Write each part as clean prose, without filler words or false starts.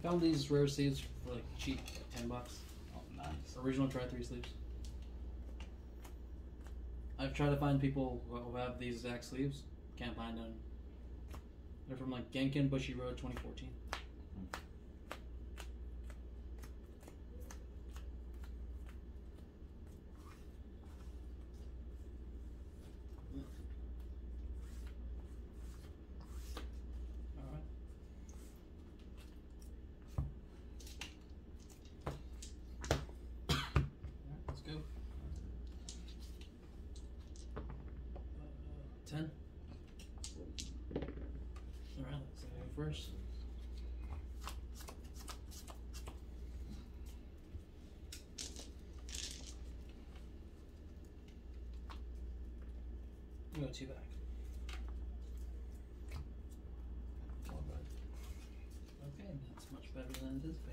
Found these rare sleeves for like cheap, like $10. Oh, nice. Original Tri-3 sleeves. I've tried to find people who have these exact sleeves. Can't find them. They're from like Genkin Bushiroad 2014. Let's go. 10. Alright, let's go first. We'll go 2 back. Okay, that's much better than anticipated.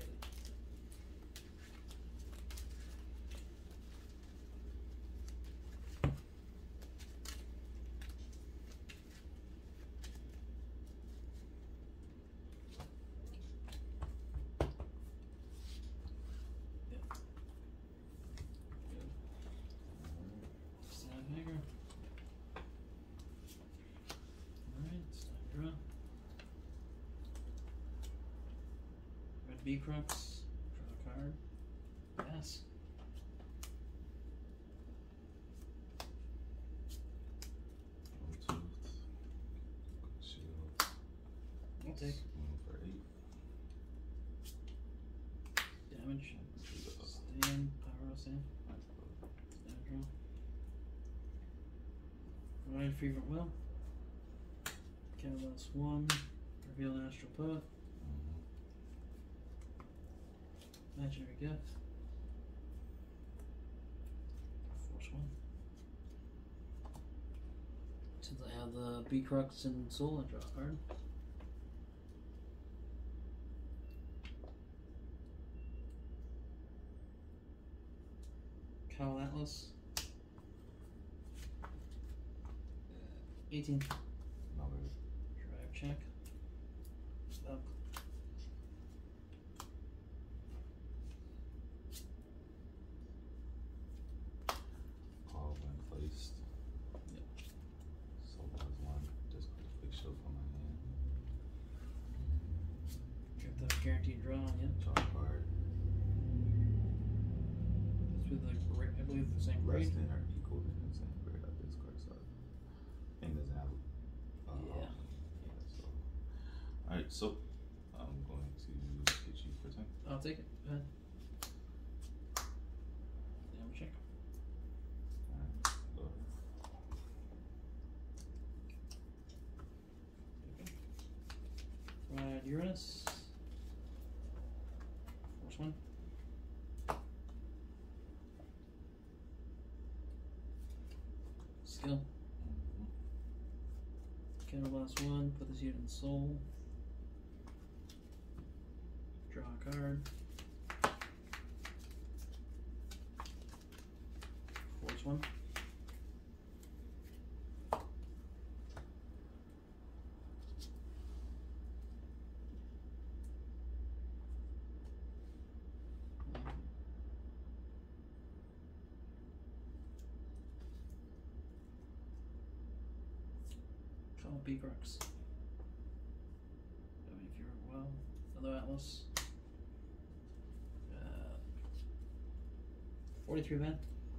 B-Crux, draw a card, pass. I'll take. For 8. Damage. Stand, power stand. Stand draw. Ride Favorite Will. Catalyst 1. Reveal an Astral Poet. Imaginary Gift. Force 1. Since I have the B-Crux and Soul, I draw a card. Kyle Atlas. 18. Drive check. Up. Call when placed. Yep. So was one. Just put a big show from my hand. Get the guaranteed draw, yep. Draw a card. It's with the grade, I believe the same grade. Less than or equal than the same grade of this card, so and doesn't have Yeah. So alright, so I'm going to get you for 10. I'll take it. Go ahead. Damage check. Alright, go ahead. Ride Uranus. Force 1. Skill. Counterblast 1. Put this unit in Soul. Draw a card. Force 1. Call B-Crux. If you're well, another Atlas. 43 man.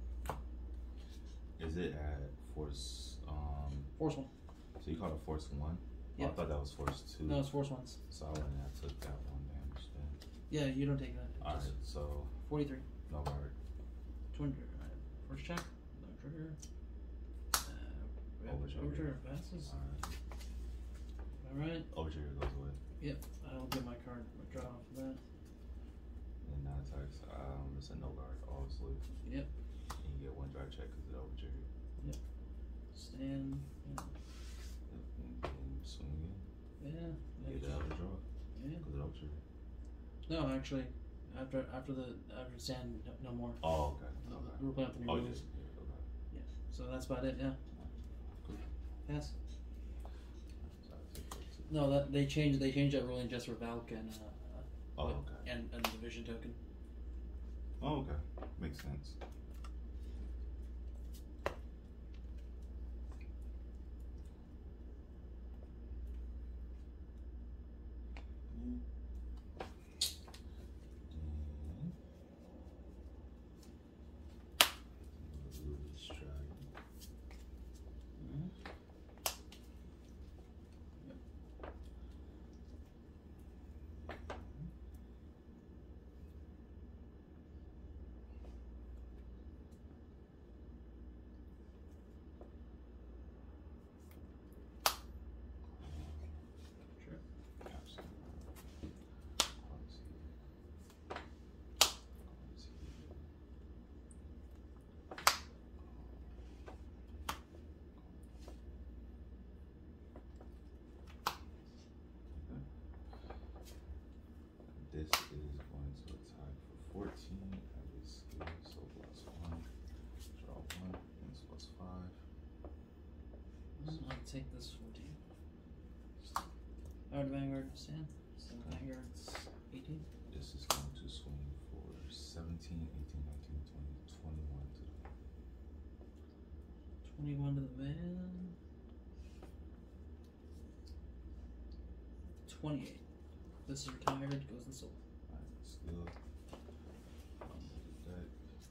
Is it at force Force 1. so you call it force 1? Yeah. Oh, I thought that was force 2. No, it's Force 1s. So I wouldn't have took that 1 damage then. Yeah, you don't take that. Alright, so 43. no guard. 200. First check. No trigger. Overtrigger passes. Alright. Overtrigger goes away. Yep. I'll get my card draw off of that. And 9 attacks. It's a no guard, obviously. Yep. And you get 1 drive check because it overtriggered. Yep. Stand. Yep. And swing again. Yeah. You get the other draw Yeah. because it overtriggered. No, actually, after stand, no more. Oh, okay. Okay. We're playing with the new Oh, rules. yeah. Okay. Yeah. So that's about it. Yeah. Cool. Pass. So I take that too. No, that they changed that ruling just for Valk and Oh, okay. And a division token. Oh, okay. Makes sense. This is going to attack for 14. Have a skill, so +1. Draw 1, and it's +5. I'll take this 14. Power to Vanguard stand. So Vanguard's 18. This is going to swing for 17, 18, 19, 20, 21 to the 21 to the van. 28. This is retired, goes in soul. Alright, skill. The deck.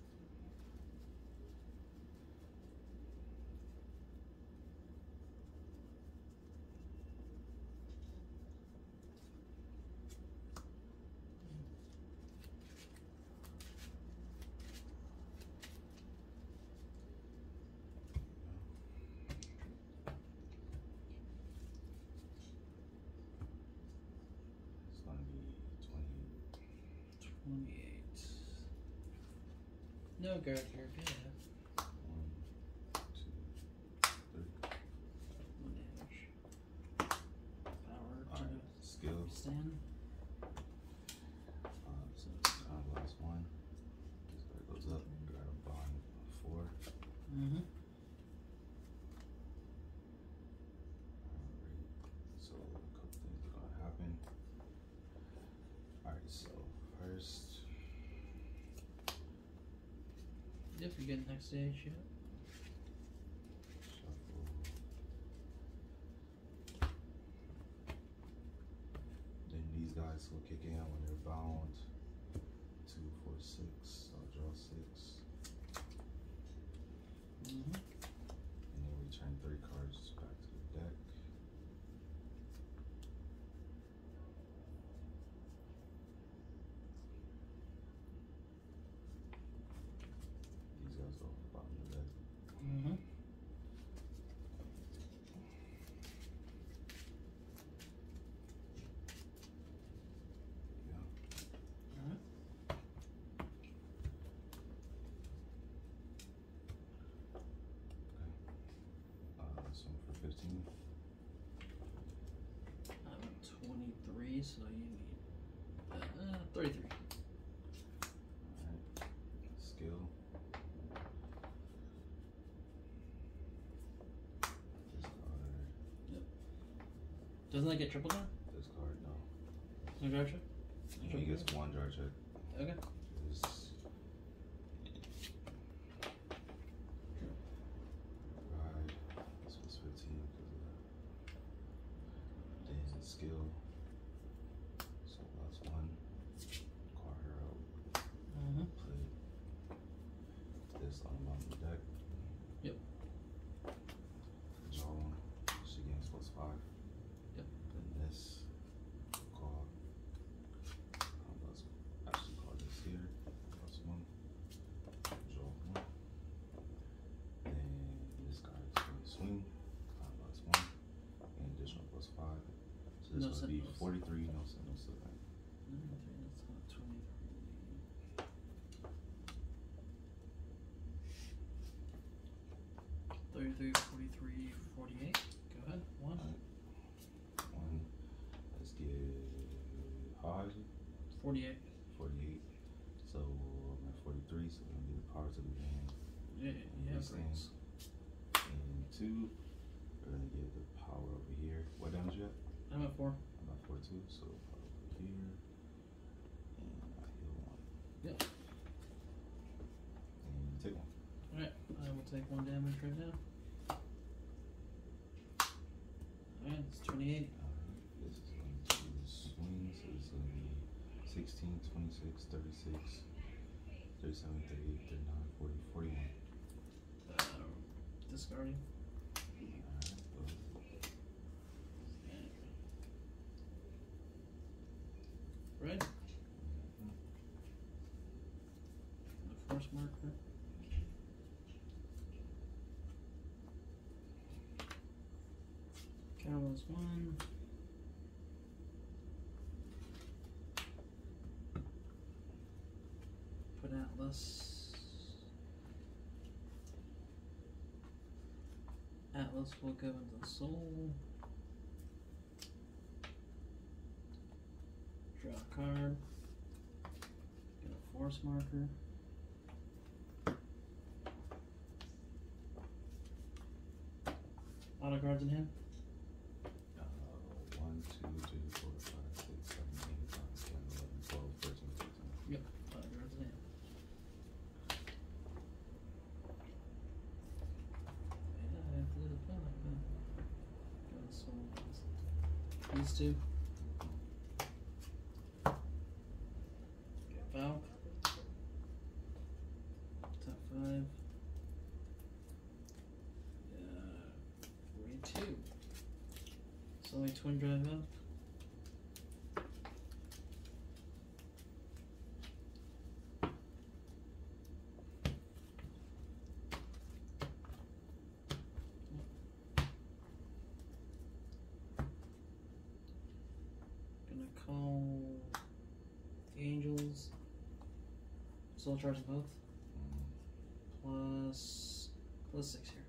It's going to be 28. 28. No guard here, yeah. 1, 2, 3. 1 damage. Power to Alright, skill. stand. So time last 1. This guy goes up. Got a bond of 4. Mm-hmm. So a couple things are gonna happen. Alright, so first Yep, you're getting next stage, yeah. shuffle. Then these guys will kick in when they're bound. 2, 4, 6. I'll draw 6. Mm-hmm. And then return 3 cards back to the deck. These guys go off the bottom of the deck. Mm-hmm. Yeah. Alright. So for 15. I'm at 23, so you need 33. Alright. Skill. This card. Doesn't that get triple down? This card, no. No guard check? He gets 1 jar check. Okay. This. Right. This was 15 because of that. Then skill. So last 1. Call her out. Mm-hmm. Play this on the bottom of the deck. Yep. Draw 1. She gains +5. Yep. Then this. Call. Let's actually call this here. +1. Draw 1. Then this guy is going to swing. +1. And additional +5. So this No will be sentinels. 43. No sentinels to the bank. That's not 23. 33, 43, 48. Go ahead. 1. Alright. 1. Let's get. How high is it? 48. 48. So I'm at 43. So I'm going to get the power to the band. Yeah, yeah, This great. And 2. We're going to get the power over here. What damage you at? I'm at 4. I'm at 4 too. So power over here. take 1 damage right now. Alright, it's 28. This is going to swing, so it's going to be 16, 26, 36, 37, 38, 39, 40, 41. Discarding. Right? The force marker. Carlos 1. Put Atlas. Atlas will go into Soul. Draw a card. Get a force marker. Auto cards in hand. 1, 2, 3, 4, 5, 6, 7, 8, 9, 10, 11, 12, 13, 14. Yep, auto cards in hand. Yeah, I have to do the play like that. Go to Soul. These two. Get Valk. Top 5. 42. It's only twin drive up. Gonna call the Angels. Soul charging both. Plus 6 here.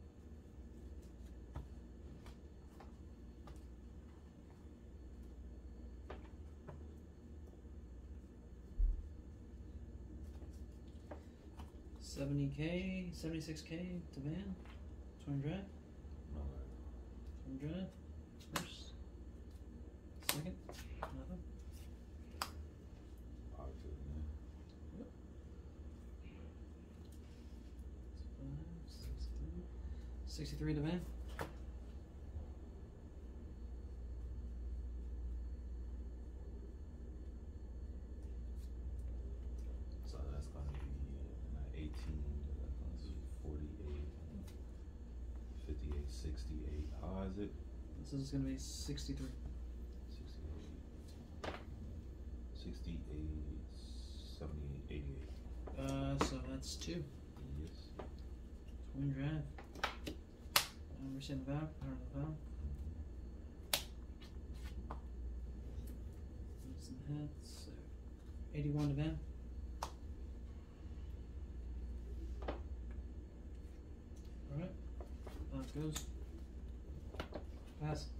$70K, $76K to van. Twin drive. Twin drive. First. Second. Nothing. Yep. 63 to van. So that's going to be 18, that's going to be 48, 58, 68. How is it? This is going to be 63. 68, 68, 78, 88. So that's 2. Yes. Twin drive. We're seeing the valve, power of the valve. Some hits. So 81 to van. Alright. That goes. Pass.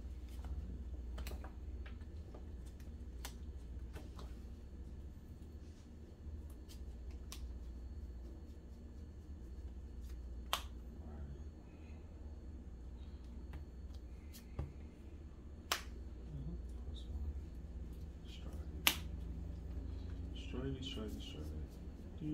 Stride. Do.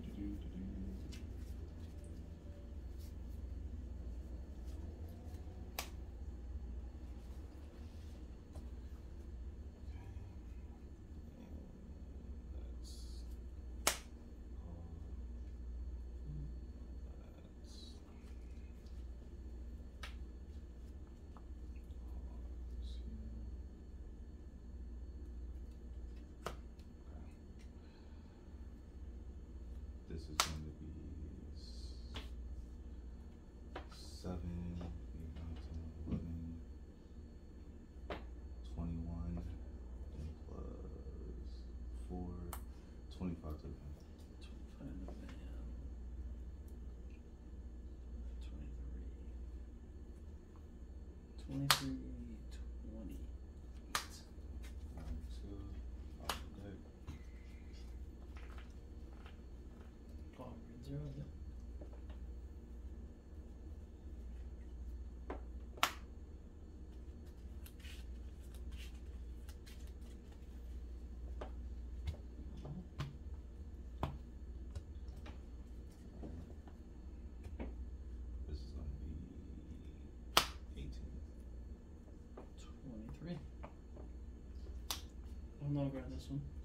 This is going to be 7, 8, 9, 10, 11, 21, and plus 4, 25 to the van. 25 to van. 23. 28. Alright, so off the deck. Oh, green 0, yep. I'll grab this one.